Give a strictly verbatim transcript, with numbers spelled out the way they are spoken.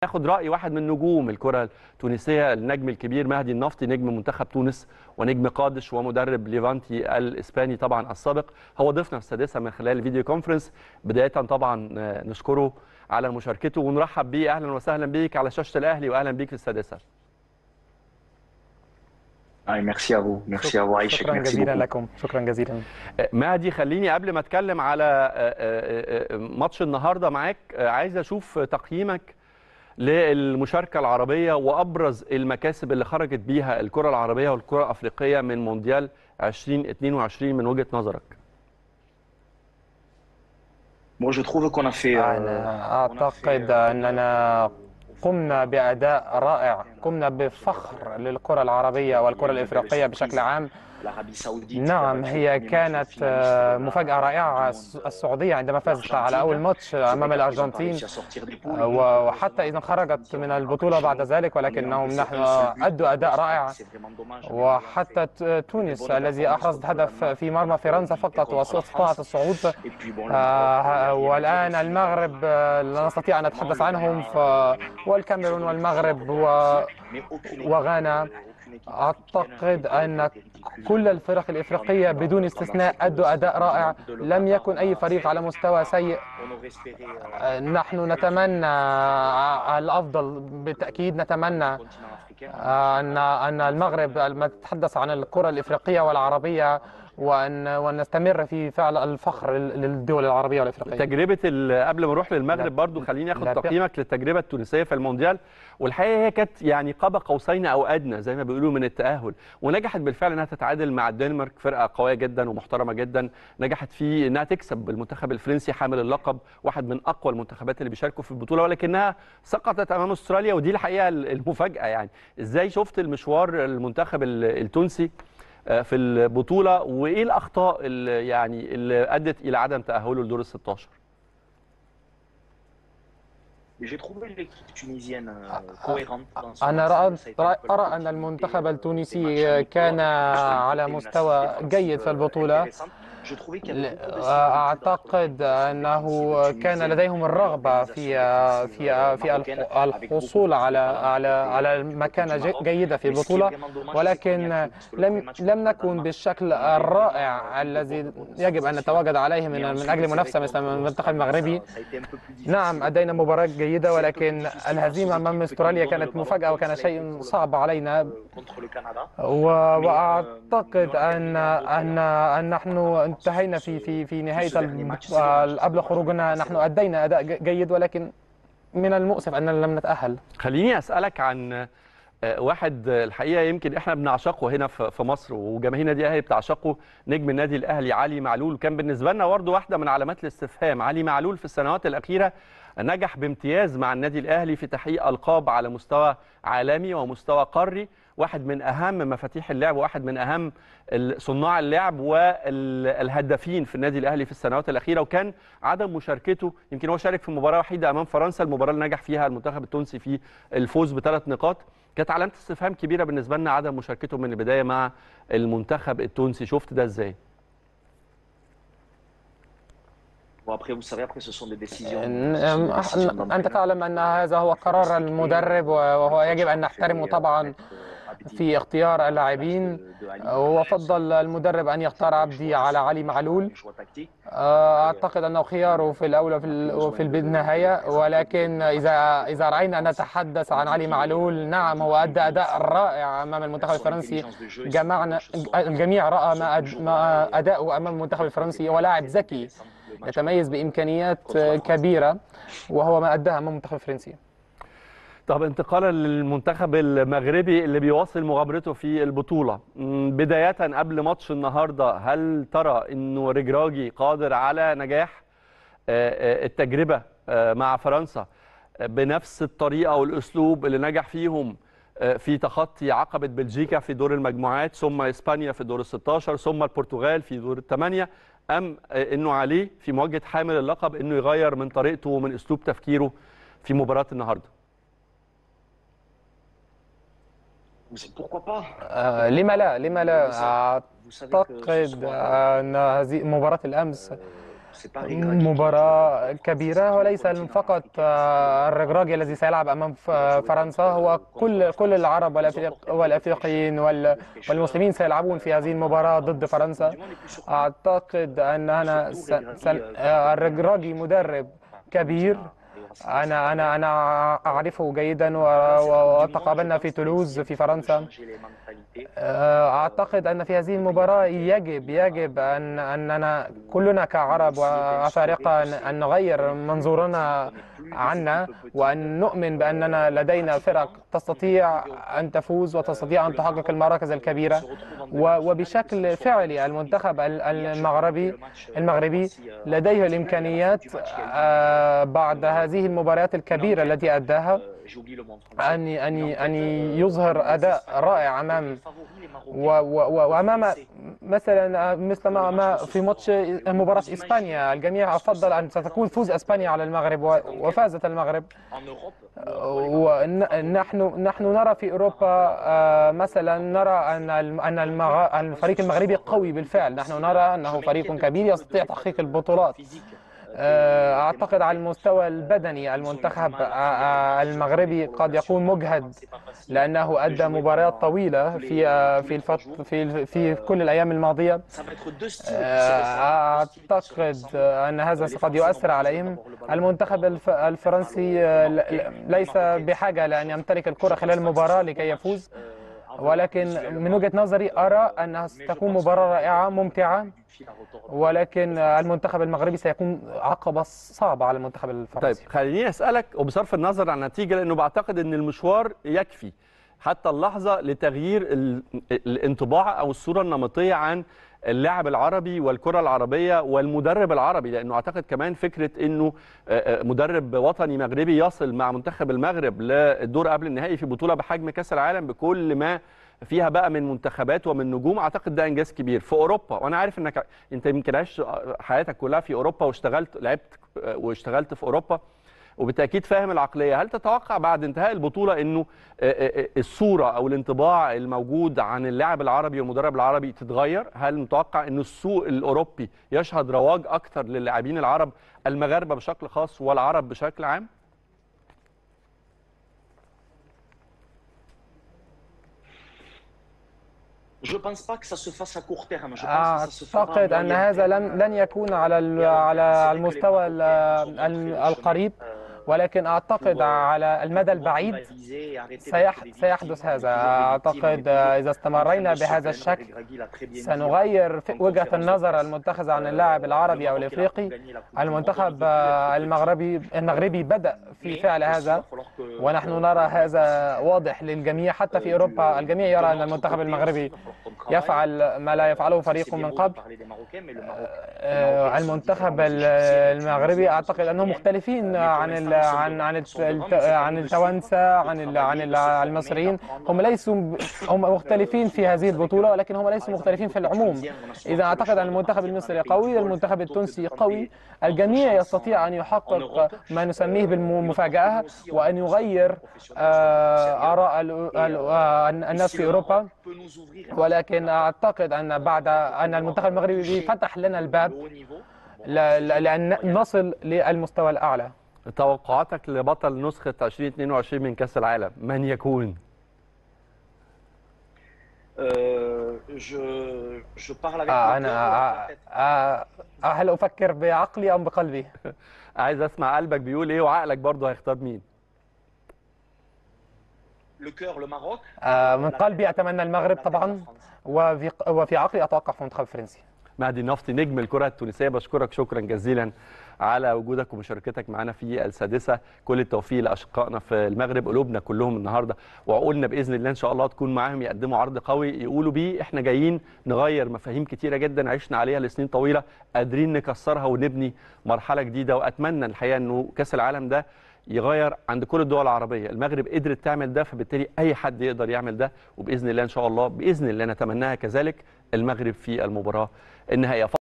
ناخد راي واحد من نجوم الكره التونسيه، النجم الكبير مهدي النفطي، نجم منتخب تونس ونجم قادش ومدرب ليفانتي الاسباني طبعا السابق. هو ضيفنا في السادسه من خلال الفيديو كونفرنس. بدايه طبعا نشكره على مشاركته ونرحب بيه. اهلا وسهلا بيك على شاشه الاهلي واهلا بيك في السادسه. اي ميرسي افو ميرسي افو عايشك. شكرا جزيلا لكم. شكرا جزيلا. مهدي، خليني قبل ما اتكلم على ماتش النهارده معاك عايز اشوف تقييمك للمشاركه العربيه وابرز المكاسب اللي خرجت بيها الكره العربيه والكره الافريقيه من مونديال ألفين واثنين وعشرين من وجهه نظرك. أنا أعتقد أننا قمنا بأداء رائع، قمنا بفخر للكرة العربية والكرة الإفريقية بشكل عام. نعم، هي كانت مفاجأة رائعة السعودية عندما فازت على أول ماتش أمام الأرجنتين، وحتى إذا خرجت من البطولة بعد ذلك، ولكنهم نحن أدوا أداء رائع. وحتى تونس الذي أحرزت هدف في مرمى فرنسا فقط واستطاعت الصعود. والآن المغرب لا نستطيع أن نتحدث عنهم، والكاميرون والمغرب وغانا. أعتقد أن كل الفرق الإفريقية بدون استثناء أدوا أداء رائع، لم يكن أي فريق على مستوى سيء. نحن نتمنى الأفضل بالتأكيد، نتمنى أن أن المغرب نتحدث عن الكرة الإفريقية والعربية وأن ونستمر في فعل الفخر للدول العربية والإفريقية. تجربة قبل ما نروح للمغرب برضو خليني أخذ تقييمك للتجربة التونسية في المونديال، والحقيقة هي كانت يعني قاب قوسين أو أدنى زي ما بيقولوا من التأهل، ونجحت بالفعل أنها تتعادل مع الدنمارك، فرقة قوية جدا ومحترمة جدا. نجحت في أنها تكسب المنتخب الفرنسي حامل اللقب، واحد من أقوى المنتخبات اللي بيشاركوا في البطولة، ولكنها سقطت أمام أستراليا، ودي الحقيقة المفاجأة. يعني إزاي شفت المشوار المنتخب التونسي في البطولة، وايه الاخطاء اللي يعني اللي ادت الى عدم تاهله لدور ال ستاشر؟ أنا أرى أن المنتخب التونسي كان على مستوى جيد في البطولة. أعتقد أنه كان لديهم الرغبة في في في الحصول على على على مكانة جيدة في البطولة، ولكن لم لم نكن بالشكل الرائع الذي يجب أن نتواجد عليه من من أجل منافسة مثل المنتخب المغربي. نعم، أدينا مباراة جيدة، ولكن الهزيمة أمام استراليا كانت مفاجأة وكان شيء صعب علينا. وأعتقد أن أن أن نحن انتهينا في في في نهاية قبل خروجنا نحن أدينا أداء جيد، ولكن من المؤسف أننا لم نتأهل. خليني أسألك عن واحد الحقيقة يمكن احنا بنعشقه هنا في مصر وجماهير النادي الأهلي بتعشقه، نجم النادي الأهلي علي معلول. كان بالنسبة لنا برضه واحدة من علامات الاستفهام. علي معلول في السنوات الأخيرة نجح بامتياز مع النادي الأهلي في تحقيق ألقاب على مستوى عالمي ومستوى قاري، واحد من أهم مفاتيح اللعب وواحد من أهم صناع اللعب والهدافين في النادي الأهلي في السنوات الأخيرة. وكان عدم مشاركته، يمكن هو شارك في مباراة وحيدة أمام فرنسا، المباراة اللي نجح فيها المنتخب التونسي في الفوز بثلاث نقاط، كانت علامة استفهام كبيرة بالنسبة لنا عدم مشاركته من البداية مع المنتخب التونسي. شفت ده ازاي؟ أنت تعلم أن هذا هو قرار المدرب، وهو يجب أن نحترمه طبعا في اختيار اللاعبين. وفضل المدرب أن يختار عبدي على علي معلول. أعتقد أنه خياره في الأولى في النهاية، ولكن إذا إذا رأينا أن نتحدث عن علي معلول، نعم هو أدى أداء رائع أمام المنتخب الفرنسي. جمعنا الجميع رأى ما أداؤه أمام المنتخب الفرنسي، ولاعب ذكي يتميز بإمكانيات كبيرة، وهو ما أداها أمام المنتخب الفرنسي. طب انتقالا للمنتخب المغربي اللي بيواصل مغامرته في البطولة، بداية قبل ماتش النهاردة، هل ترى انه رجراجي قادر على نجاح التجربة مع فرنسا بنفس الطريقة والأسلوب اللي نجح فيهم في تخطي عقبة بلجيكا في دور المجموعات، ثم إسبانيا في دور الستاشر، ثم البرتغال في دور الثمانية، أم انه عليه في مواجهة حامل اللقب انه يغير من طريقته ومن أسلوب تفكيره في مباراة النهاردة؟ آه لما لا لما لا أعتقد أن هذه مباراة الأمس مباراة كبيرة، وليس فقط الرجراجي الذي سيلعب أمام فرنسا، هو كل كل العرب والأفريقيين والمسلمين سيلعبون في هذه المباراة ضد فرنسا. أعتقد أن أنا الرجراجي مدرب كبير، أنا أنا أنا أعرفه جيدا وتقابلنا في تولوز في فرنسا. أعتقد أن في هذه المباراة يجب يجب أن أننا كلنا كعرب وأفارقة أن نغير منظورنا عنا، وأن نؤمن بأننا لدينا فرق تستطيع أن تفوز وتستطيع أن تحقق المراكز الكبيرة. وبشكل فعلي المنتخب المغربي المغربي لديه الإمكانيات بعد هذه المباريات الكبيرة التي أداها أن أن أن يظهر أداء رائع أمام وأمام مثلا مثل ما في ماتش مباراة إسبانيا. الجميع أفضل أن ستكون فوز إسبانيا على المغرب وفازت المغرب. ونحن نحن نرى في أوروبا مثلا نرى أن أن الفريق المغربي قوي بالفعل، نحن نرى أنه فريق كبير يستطيع تحقيق البطولات. أعتقد على المستوى البدني المنتخب المغربي قد يكون مجهد لأنه أدى مباريات طويلة في في الفت في في كل الأيام الماضية. أعتقد أن هذا قد يؤثر عليهم. المنتخب الفرنسي ليس بحاجة لأن يمتلك الكرة خلال المباراة لكي يفوز، ولكن من وجهة نظري أرى أنها ستكون مباراة رائعة ممتعة، ولكن المنتخب المغربي سيكون عقبة صعبة على المنتخب الفرنسي. طيب خليني أسألك، وبصرف النظر عن النتيجة، لأنه بعتقد أن المشوار يكفي حتى اللحظة لتغيير الانطباع أو الصورة النمطية عن اللاعب العربي والكرة العربية والمدرب العربي، لأنه أعتقد كمان فكرة أنه مدرب وطني مغربي يصل مع منتخب المغرب للدور قبل النهائي في بطولة بحجم كأس العالم بكل ما فيها بقى من منتخبات ومن نجوم، اعتقد ده انجاز كبير في اوروبا. وانا عارف انك انت يمكن عشت حياتك كلها في اوروبا واشتغلت لعبت واشتغلت في اوروبا، وبالتاكيد فاهم العقليه. هل تتوقع بعد انتهاء البطوله انه الصوره او الانطباع الموجود عن اللاعب العربي والمدرب العربي تتغير؟ هل متوقع انه السوق الاوروبي يشهد رواج اكثر للاعبين العرب المغاربه بشكل خاص والعرب بشكل عام؟ أعتقد أن هذا لن لن يكون على على المستوى القريب، ولكن أعتقد على المدى البعيد سيحدث هذا. أعتقد إذا استمرينا بهذا الشكل سنغير وجهة النظر المتخذة عن اللاعب العربي أو الإفريقي. المنتخب المغربي المغربي بدأ في فعل هذا، ونحن نرى هذا واضح للجميع. حتى في أوروبا الجميع يرى أن المنتخب المغربي يفعل ما لا يفعله فريق من قبل. المنتخب المغربي أعتقد أنهم مختلفين عن عن عن عن التوانسة، عن عن المصريين. هم ليسوا هم مختلفين في هذه البطولة، ولكن هم ليسوا مختلفين في العموم. إذا أعتقد أن المنتخب المصري قوي، المنتخب التونسي قوي، الجميع يستطيع أن يحقق ما نسميه بالمفاجأة وأن يغير آراء الناس في أوروبا. ولكن أعتقد أن بعد أن المنتخب المغربي فتح لنا الباب لأن نصل للمستوى الأعلى. توقعاتك لبطل نسخة ألفين واثنين وعشرين من كأس العالم من يكون؟ أنا هل أفكر بعقلي أم بقلبي؟ عايز أسمع قلبك بيقول إيه وعقلك برضه هيختار مين. من قلبي أتمنى المغرب طبعا، وفي وفي عقلي أتوقع في المنتخب الفرنسي. مهدي النفطي نجم الكرة التونسية، بشكرك شكرا جزيلا على وجودك ومشاركتك معنا في السادسة. كل التوفيق لأشقائنا في المغرب، قلوبنا كلهم النهاردة وعقولنا بإذن الله إن شاء الله تكون معاهم، يقدموا عرض قوي يقولوا بيه إحنا جايين نغير مفاهيم كتيرة جدا عشنا عليها لسنين طويلة، قادرين نكسرها ونبني مرحلة جديدة. وأتمنى الحقيقة إنه كأس العالم ده يغير عند كل الدول العربية. المغرب قدرت تعمل ده، فبالتالي أي حد يقدر يعمل ده، وبإذن الله إن شاء الله بإذن الله نتمناها كذلك المغرب في المباراة النهائية.